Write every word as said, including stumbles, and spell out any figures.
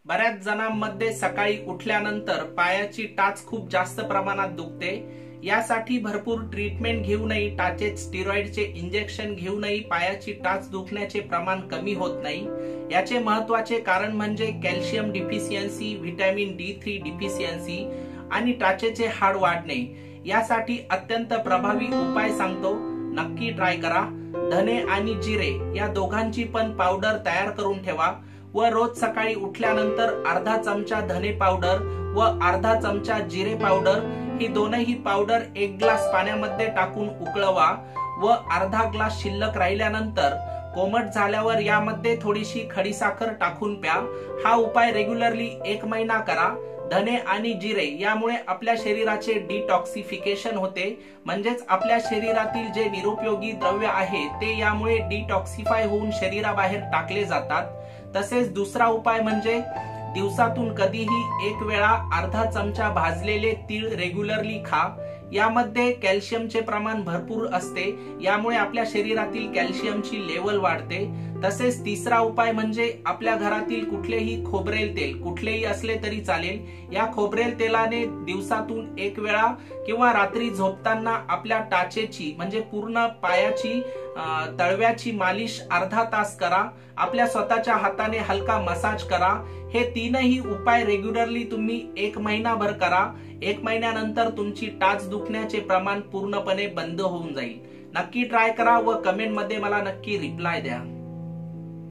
बऱ्याच जणांमध्ये सकाळी उठल्यानंतर पायाची टाच खूप जास्त प्रमाणात दुखते। यासाठी भरपूर ट्रीटमेंट घेऊनही, टाचेत स्टेरॉइडचे इंजेक्शन घेऊनही पायाची टाच दुखण्याचे प्रमाण कमी होत नाही। याचे महत्त्वाचे कारण म्हणजे calcium deficiency, vitamin D three deficiency आणि टाचेचे हाड वाढणे। यासाठी अत्यंत प्रभावी उपाय सांगतो, नक्की ट्राय करा। धने आणि जिरे या दोघांची पण पावडर तयार करून ठेवा व रोज सकाळी उठल्यानंतर अर्धा चमचा धने पावडर व अर्धा चमचा जिरे पावडर ही दोनही पावडर एक ग्लास पाण्यामध्ये टाकून उकळवा व अर्धा ग्लास शिल्लक राहिल्यानंतर कोमट झाल्यावर यामध्ये थोडीशी खडीसाखर टाकून प्या। हा उपाय रेग्युलरली एक महिना करा। धने आणि जिरे यामुळे आपल्या शरीराचे डिटॉक्सिफिकेशन होते, म्हणजेच आपल्या शरीरातील जे निरुपयोगी द्रव्य आहे ते यामुळे डिटॉक्सिफाय होऊन शरीराबाहेर टाकले जातात। तसेच दुसरा उपाय म्हणजे दिवसातून कधीही एक वेळा अर्धा चमचा भाजलेले तीळ रेग्युलरली खा। यामध्ये कॅल्शियमचे प्रमाण भरपूर असते, यामुळे आपल्या शरीरातील कॅल्शियमची लेवल वाढते। तसेच तिसरा उपाय म्हणजे आपल्या घरातील कुठलेही खोबरेल तेल, कुठलेही असले तरी चालेल, या खोबरेल तेलाने दिवसातून एक वेळा किंवा रात्री झोपताना आपल्या टाचेची म्हणजे पूर्ण पायाची तळव्याची मालिश अर्धा तास करा। आपल्या स्वतःच्या हाताने हलका मसाज करा। हे तीनही उपाय रेग्युलरली तुम्ही एक महिनाभर करा। एक महिन्यानंतर तुमची टाच दुखण्याचे प्रमाण पूर्णपणे बंद होऊन जाईल। नक्की ट्राय करा व कमेंट मध्ये मला नक्की रिप्लाय द्या।